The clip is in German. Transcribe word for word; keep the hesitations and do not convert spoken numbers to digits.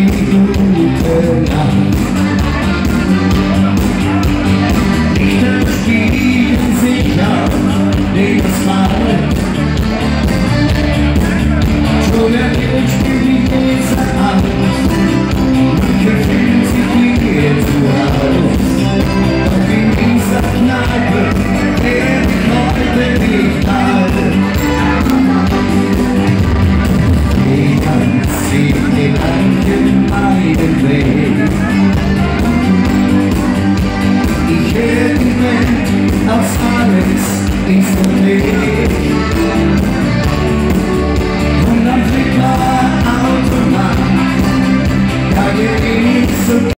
Minute lang. Lichter spiegeln sich auf den Asphalt. Schon der Himmel spielt die große Angst. Manche fühlen sich hier zu Hause. Doch in dieser Kneipe werde ich heute nicht alt. Ich tanze den allgemeinen Weg. Ich höre die Welt, das alles ist nur Weg. Und am Flicker Automat, da geht ich so